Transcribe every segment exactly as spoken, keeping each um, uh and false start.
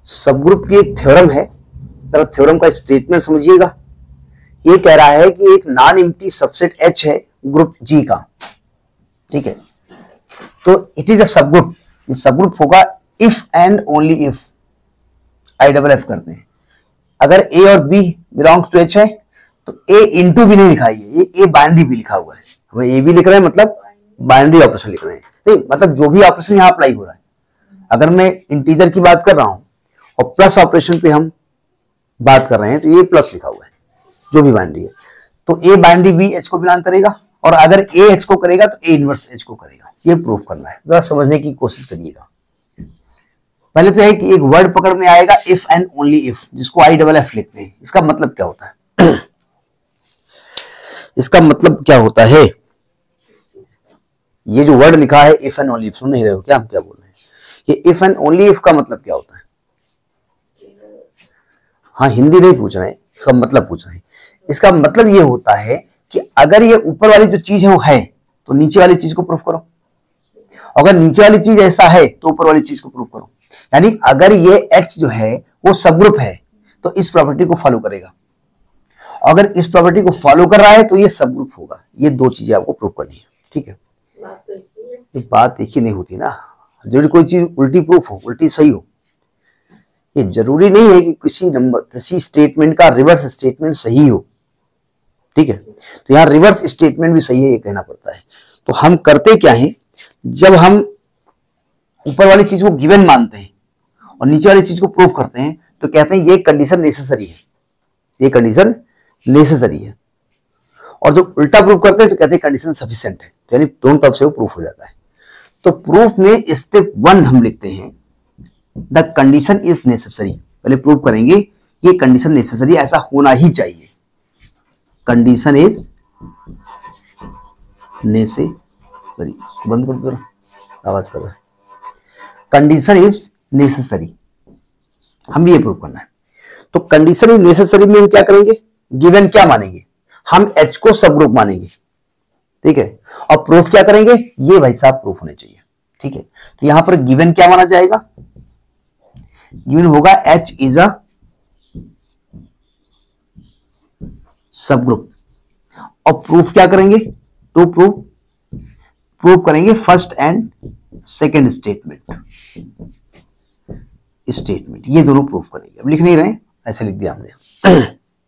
सब ग्रुप की एक थ्योरम है, तो थ्योरम का स्टेटमेंट समझिएगा। ये कह रहा है कि एक नॉन एम्प्टी सबसेट H है ग्रुप G का, ठीक है। तो इट इज अ सब ग्रुप। सब ग्रुप होगा if and only if, I double F करते हैं। अगर ए और बी बिलोंग्स टू H है तो ए इंटू भी नहीं लिखा है, ये ए बाइनरी भी लिखा हुआ है। हम ए भी लिख रहे हैं मतलब बाइनरी ऑपरेशन लिख रहे हैं, नहीं मतलब जो भी ऑपरेशन यहाँ अप्लाई हो रहा है। अगर मैं इंटीजर की बात कर रहा हूं और प्लस ऑपरेशन पे हम बात कर रहे हैं तो ये प्लस लिखा हुआ है जो भी बाइनरी है। तो ए बाइनरी बी एच को बिलोंग करेगा, और अगर ए एच को करेगा तो ए इनवर्स एच को करेगा। ये प्रूफ करना है, जरा समझने की कोशिश करिएगा। पहले तो है कि एक वर्ड पकड़ में आएगा इफ एंड ओनली इफ, जिसको आई डबल एफ लिखते हैं। इसका मतलब क्या होता है? इसका मतलब क्या होता है? ये जो वर्ड लिखा है इफ एंड ओनली इफ, सुन नहीं रहे हो क्या हम क्या बोल रहे हैं? ये इफ एंड ओनली इफ का मतलब क्या होता है? हाँ, हिंदी नहीं पूछ रहे हैं, इसका मतलब पूछ रहे हैं। इसका मतलब ये होता है कि अगर ये ऊपर वाली जो चीज है वो है तो नीचे वाली चीज को प्रूफ करो, अगर नीचे वाली चीज ऐसा है तो ऊपर वाली चीज को प्रूफ करो। यानी अगर ये H जो है वो सब ग्रुप है तो इस प्रॉपर्टी को फॉलो करेगा, अगर इस प्रॉपर्टी को फॉलो कर रहा है तो ये सब ग्रुप होगा। ये दो चीजें आपको प्रूफ करनी है, ठीक है। ये बात एक ही नहीं होती ना, जरूरी कोई चीज उल्टी प्रूफ हो, उल्टी सही हो। ये जरूरी नहीं है कि किसी नंबर किसी स्टेटमेंट का रिवर्स स्टेटमेंट सही हो, ठीक है। तो यहाँ रिवर्स स्टेटमेंट भी सही है ये कहना पड़ता है। तो हम करते क्या है, जब हम ऊपर वाली चीज को गिवन मानते हैं और नीचे वाली चीज को प्रूफ करते हैं तो कहते हैं ये कंडीशन नेसेसरी है, ये कंडीशन नेसेसरी है। और जब उल्टा प्रूफ करते हैं तो कहते हैं कंडीशन सफिशिएंट है, तो यानी दोनों तरफ से वो प्रूफ हो जाता है। तो प्रूफ में स्टेप वन हम लिखते हैं द कंडीशन इज नेसेसरी। पहले प्रूफ करेंगे ये कंडीशन नेसेसरी, ऐसा होना ही चाहिए। कंडीशन इज नेसेसरी, बंद कर दो, आवाज कर रहा है। कंडीशन इज नेसेसरी, हम ये प्रूव करना है। तो कंडीशन इज नेसेसरी में हम क्या करेंगे, गिवन क्या मानेंगे, हम H को सब ग्रुप मानेंगे, ठीक है। और प्रूफ क्या करेंगे, ये भाई साहब प्रूफ होने चाहिए, ठीक है। तो यहां पर गिवन क्या माना जाएगा, गिवन होगा H इज अ सब ग्रुप। और प्रूफ क्या करेंगे, टू प्रूफ प्रूफ करेंगे first and second statement statement ये दोनों प्रूफ करेंगे। अब लिख नहीं रहे, ऐसे लिख दिया हमने।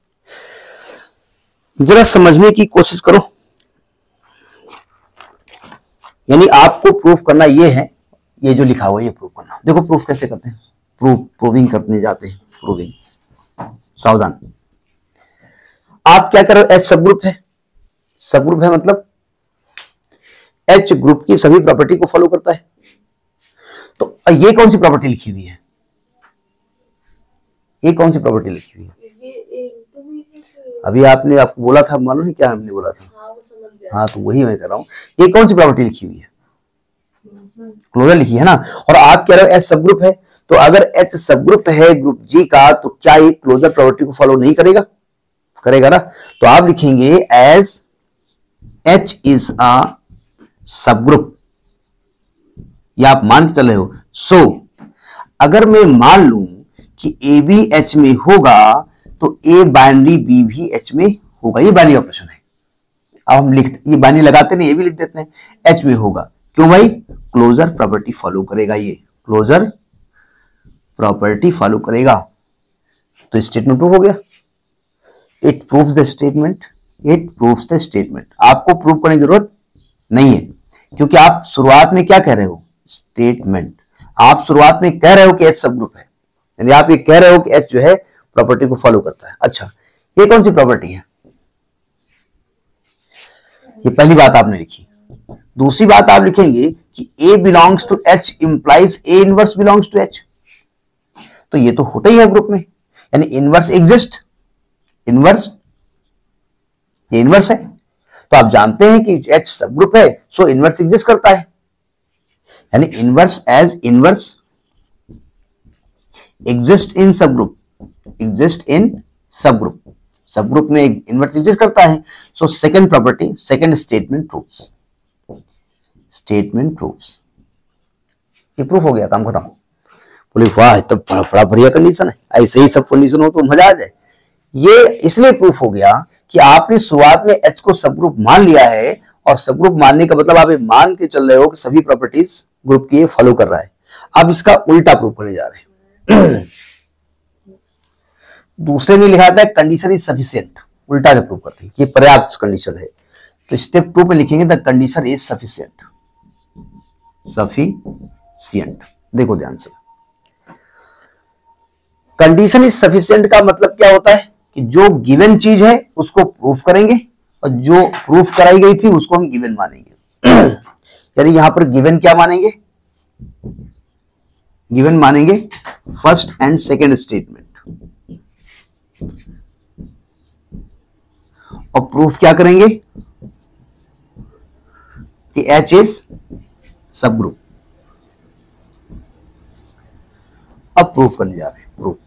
जरा समझने की कोशिश करो। यानी आपको प्रूफ करना ये है, ये जो लिखा हुआ है ये प्रूफ करना। देखो प्रूफ कैसे करते हैं, प्रूफ प्रूविंग करने जाते हैं, प्रूविंग। सावधान, आप क्या करो, H सब ग्रुप है, सब ग्रुप है मतलब H ग्रुप की सभी प्रॉपर्टी को फॉलो करता है। तो ये कौन सी प्रॉपर्टी लिखी हुई है, ये कौन सी प्रॉपर्टी लिखी हुई है? अभी आपने आपको बोला था, मालूम है क्या हमने बोला था? हाँ, तो वही मैं कह रहा हूं, ये कौन सी प्रॉपर्टी लिखी हुई है? क्लोजर लिखी है ना। और आप कह रहे हो H सब ग्रुप है, तो अगर H सब ग्रुप है ग्रुप G का तो क्या ये क्लोजर प्रॉपर्टी को फॉलो नहीं करेगा? करेगा ना। तो आप लिखेंगे एज H इज अ सब ग्रुप, या आप मान के चल रहे हो। सो so, अगर मैं मान लूं कि ए बी एच में होगा तो ए बाइनरी बी भी एच में होगा, ये बाइनरी ऑपरेशन है। अब हम लिखते, ये बाइनरी लगाते नहीं, ये भी लिख देते हैं, एच में होगा। क्यों भाई? क्लोजर प्रॉपर्टी फॉलो करेगा, ये क्लोजर प्रॉपर्टी फॉलो करेगा। तो स्टेटमेंट प्रूफ हो गया। It proves the statement, it proves the statement. आपको प्रूफ करने की जरूरत नहीं है, क्योंकि आप शुरुआत में क्या कह रहे हो, स्टेटमेंट। आप शुरुआत में कह रहे हो कि H सब ग्रुप है, यानी आप ये कह रहे हो कि H जो है प्रॉपर्टी को फॉलो करता है। अच्छा, ये कौन सी प्रॉपर्टी है? ये पहली बात आपने लिखी। दूसरी बात आप लिखेंगे कि A belongs to H implies A inverse belongs to H। तो ये तो होता ही है ग्रुप में, यानी इनवर्स एग्जिस्ट, इनवर्स ये इनवर्स है। तो आप जानते हैं कि H सब ग्रुप है, सो इनवर्स एग्जिस्ट करता है, यानी inverse as inverse exist in subgroup, exist in सब ग्रुप, सब ग्रुप में इनवर्स एग्जिस्ट करता है। So second property, second statement proves, statement proves. ये प्रूफ हो गया, काम खत्म। बोले वाह तो बड़ा बढ़िया कंडीशन है, ऐसे ही सब कंडीशन हो तो मजा आ जाए। ये इसलिए प्रूफ हो गया कि आपने शुरुआत में H को सब ग्रुप मान लिया है, और सब ग्रुप मानने का मतलब आप ये मान के चल रहे हो कि सभी प्रॉपर्टीज ग्रुप की फॉलो कर रहा है। अब इसका उल्टा प्रूफ करने जा रहे हैं। दूसरे में लिखा था कंडीशन इज सफिशिएंट, उल्टा से प्रूफ करते हैं कि पर्याप्त कंडीशन है। तो स्टेप टू पे लिखेंगे the condition is sufficient, sufficient. देखो ध्यान से, कंडीशन इज सफिशिएंट का मतलब क्या होता है कि जो गिवन चीज है उसको प्रूफ करेंगे, और जो प्रूफ कराई गई थी उसको हम गिवन मानेंगे। यानी यहां पर गिवन क्या मानेंगे, गिवन मानेंगे फर्स्ट एंड सेकेंड स्टेटमेंट, और प्रूफ क्या करेंगे कि H इज सब ग्रुप। अब प्रूफ करने जा रहे हैं, प्रूफ।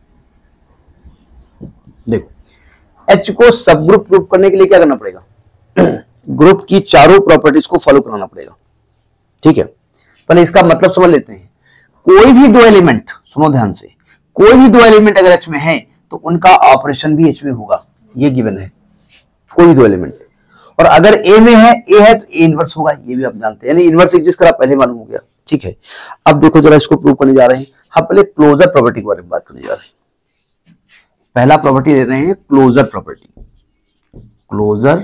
देखो H को सब ग्रुप प्रूफ करने के लिए क्या करना पड़ेगा, ग्रुप की चारों प्रॉपर्टीज को फॉलो कराना पड़ेगा। ठीक है, पहले इसका मतलब समझ लेते हैं। कोई भी दो एलिमेंट, सुनो ध्यान से, कोई भी दो एलिमेंट अगर H में है तो उनका ऑपरेशन भी H में होगा, ये गिवन है। कोई भी दो एलिमेंट, और अगर A में है, A है तो A इनवर्स होगा, ये भी आप जानते हैं, यानी इनवर्स एग्जिस्ट करा पहले मालूम हो गया। ठीक है, अब देखो जरा इसको प्रूव करने जा रहे हैं। हम पहले क्लोजर प्रॉपर्टी के बारे में बात करने जा रहे हैं। पहला प्रॉपर्टी ले रहे हैं क्लोजर प्रॉपर्टी, क्लोजर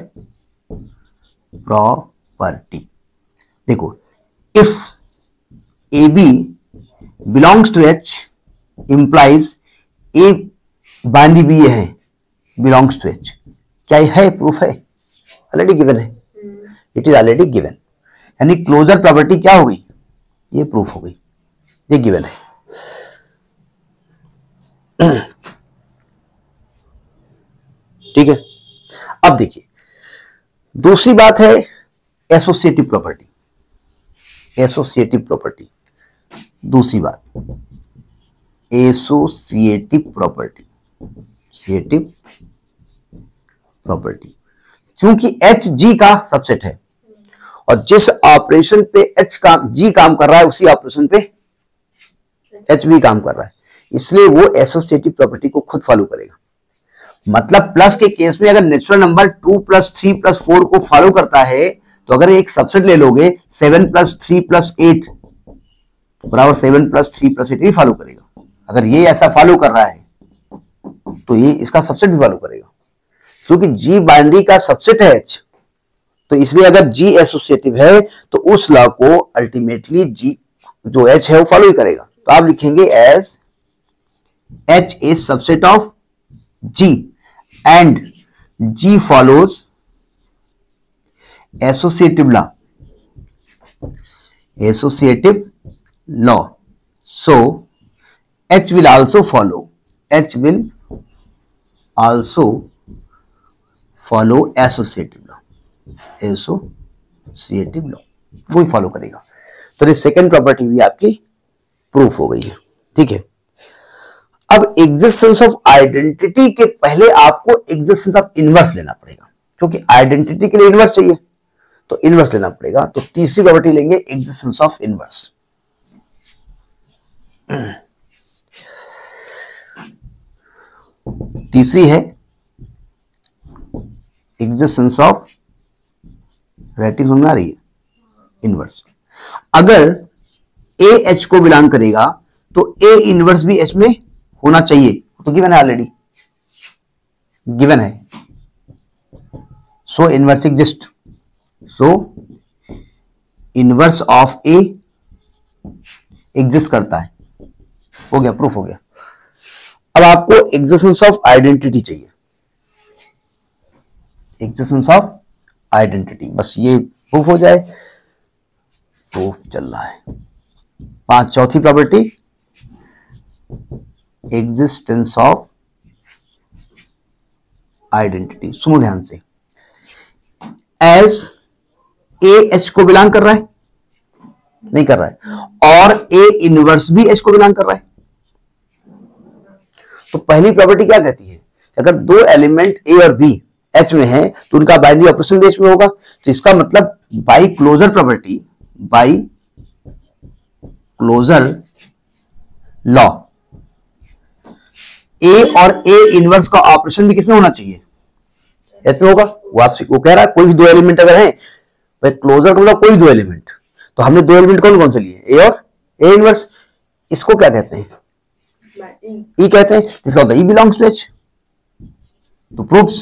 प्रॉपर्टी। देखो, if A B belongs to H implies A binary B है बिलोंग्स टू H, क्या ये है, प्रूफ है, ऑलरेडी गिवन है, इट इज ऑलरेडी गिवन। यानी क्लोजर प्रॉपर्टी क्या हो गई, ये प्रूफ हो गई, ये गिवन है। ठीक है, अब देखिए दूसरी बात है एसोसिएटिव प्रॉपर्टी, एसोसिएटिव प्रॉपर्टी। दूसरी बात एसोसिएटिव प्रॉपर्टी, एसोसिएटिव प्रॉपर्टी, क्योंकि H G का सबसेट है, और जिस ऑपरेशन पे H काम G काम कर रहा है उसी ऑपरेशन पे H भी काम कर रहा है, इसलिए वो एसोसिएटिव प्रॉपर्टी को खुद फॉलो करेगा। मतलब प्लस के केस में अगर natural number two plus three plus four को फॉलो करता है, तो अगर एक सबसेट ले लोगे seven plus three plus eight बराबर seven plus three plus eight, ये फॉलो करेगा। अगर ये ऐसा फॉलो कर रहा है तो ये इसका सबसेट भी फॉलो करेगा, क्योंकि G बाइनरी का सबसेट है H, तो इसलिए अगर G एसोसिएटिव है तो उस लॉ को अल्टीमेटली G जो H है वो फॉलो ही करेगा। तो आप लिखेंगे as H is subset of G and G follows associative law, associative law, so H will also follow, H will also follow associative law, associative law वही follow करेगा। तो ये सेकेंड प्रॉपर्टी भी आपकी प्रूफ हो गई है। ठीक है, अब एग्जिस्टेंस ऑफ आइडेंटिटी के पहले आपको एग्जिस्टेंस ऑफ इनवर्स लेना पड़ेगा, क्योंकि आइडेंटिटी के लिए इनवर्स चाहिए, तो इनवर्स लेना पड़ेगा। तो तीसरी प्रॉपर्टी लेंगे एग्जिस्टेंस ऑफ इनवर्स। तीसरी है एग्जिस्टेंस ऑफ, राइटिंग समझ में आ रही है, इनवर्स। अगर ए एच को बिलोंग करेगा तो ए इनवर्स भी एच में होना चाहिए, तो गिवन है, ऑलरेडी गिवन है। So inverse exist, so inverse of A exist करता है। हो गया, प्रूफ हो गया। अब आपको एग्जिस्टेंस ऑफ आइडेंटिटी चाहिए, एग्जिस्टेंस ऑफ आइडेंटिटी, बस ये प्रूफ हो जाए, प्रूफ चल रहा है। पांच, चौथी प्रॉपर्टी एग्जिस्टेंस ऑफ आइडेंटिटी। सुनो ध्यान से, एज ए एच को बिलोंग कर रहा है, नहीं कर रहा है, और ए इनवर्स भी एच को बिलोंग कर रहा है, तो पहली प्रॉपर्टी क्या कहती है, अगर दो एलिमेंट ए और बी एच में है तो उनका बाइनरी ऑपरेशन भी एच में होगा। तो इसका मतलब by closure property, by closure law, A और ए इनवर्स का ऑपरेशन भी किसमें होना चाहिए, एच में होगा। वो आपसे वो कह रहा है कोई भी दो एलिमेंट अगर है, भाई क्लोजर का मतलब कोई दो एलिमेंट, तो हमने दो एलिमेंट कौन कौन से लिए, ए और ए इनवर्स। इसको क्या कहते हैं, ई कहते हैं। इसका होता है ई बिलोंग्स टू एच, तो proves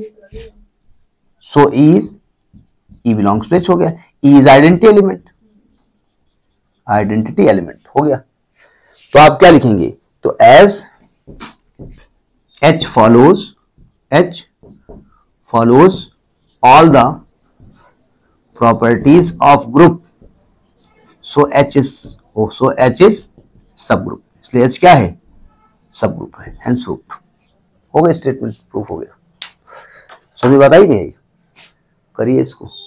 so E is E belongs to H हो गया। E is identity element, identity element हो गया। तो आप क्या लिखेंगे, तो as H follows, H follows all the properties of group, so H is so H is subgroup, इसलिए एच क्या है, सब ग्रुप है, हेंस प्रूफ हो गया, स्टेटमेंट प्रूफ हो गया। समझ बात आई नहीं, करिए इसको।